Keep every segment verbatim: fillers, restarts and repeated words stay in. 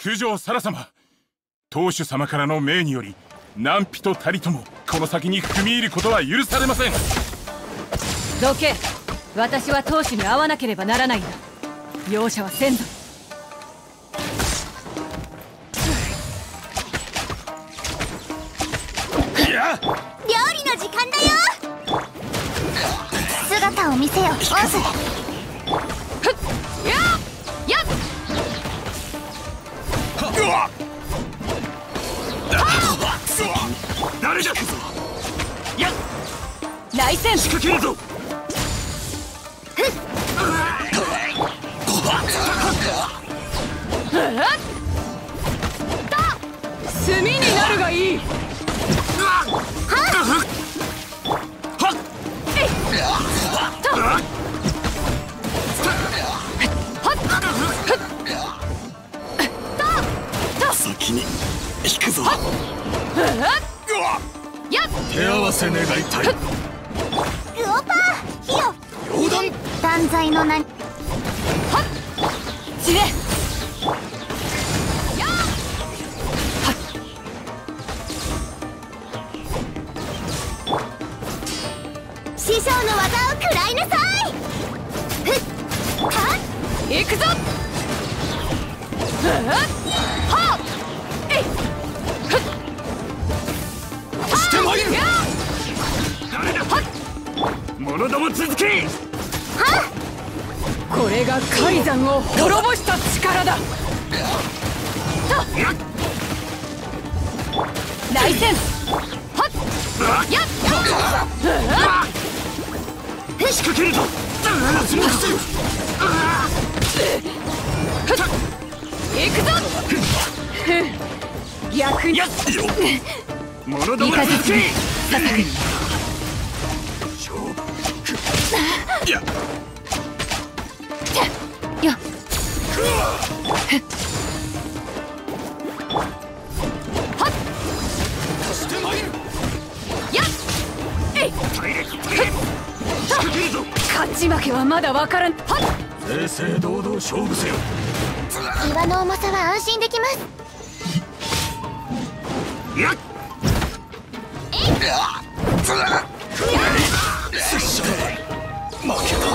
九条沙羅様、当主様からの命により何人たりともこの先に踏み入ることは許されません。 どけ。私は当主に会わなければならないんだ。容赦はせんぞ。 料理の時間だよ。姿を見せよ、オース。 ふっややっ誰じゃくぞ。やっ来戦。 仕掛けるぞ。 炭になるがいい。 先に引くぞ。 手合わせ願いたい。 ウオパー火よ。 溶断断罪の名に散れ。 師匠の技を食らいなさい。ふっはっ行くぞ。はっえいふっしてまいる。 や誰だ。者ども続け。 これが海山を滅ぼした力だ。来戦。はっやっ仕掛けるぞ。 行くぞ。逆にやっよ。者ども三日続け。 月に捧ぐ。 勝負。やっよっしてまいる。 やっえい体力体力。仕掛けるぞ。 勝ち負けはまだ分からん。はっ正々堂々勝負せよ。 岩の重さは安心できます。 やっ負けた。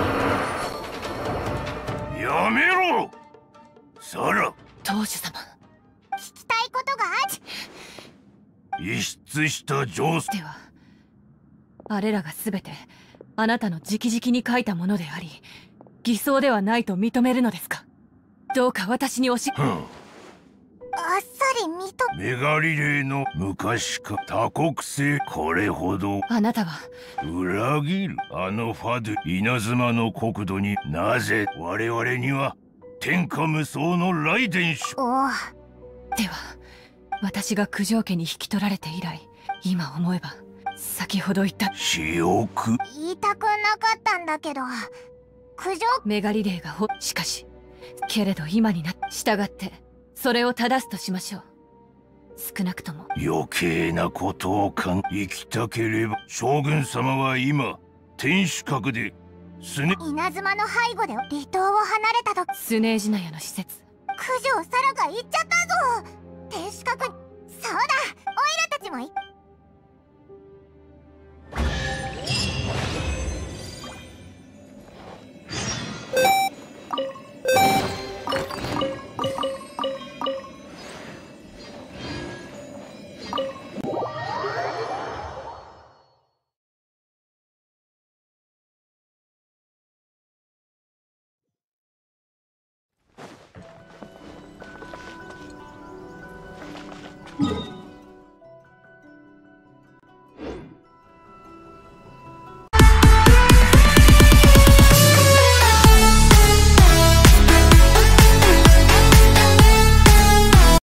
やめろサラ。 当主様。 聞きたいことがある。 遺失した上司ではあれらが全てあなたの直々に書いたものであり偽装ではないと認めるのですか。どうか私に教え。 うんあっさり認め。 メガリレーの昔か多国性これほどあなたは裏切るあのファドゥ稲妻の国土になぜ我々には天下無双の雷電種。 おお。 では私が九条家に引き取られて以来今思えば先ほど言った私欲。 言いたくなかったんだけど、九条メガリレーがほしかしけれど今になって従ってそれを正すとしましょう。少なくとも余計なことを考え生きたければ将軍様は今天守閣ですね。 稲妻の背後で離島を離れたとスネージナヤの施設。 九条沙羅が行っちゃったぞ。天守閣に。そうだ、オイラたちも行っ